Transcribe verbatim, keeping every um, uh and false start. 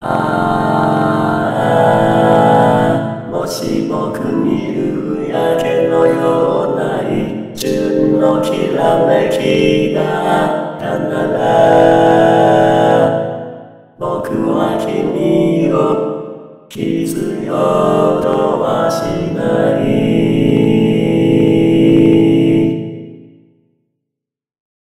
ああ、もし僕に夕焼けのような一瞬のきらめきが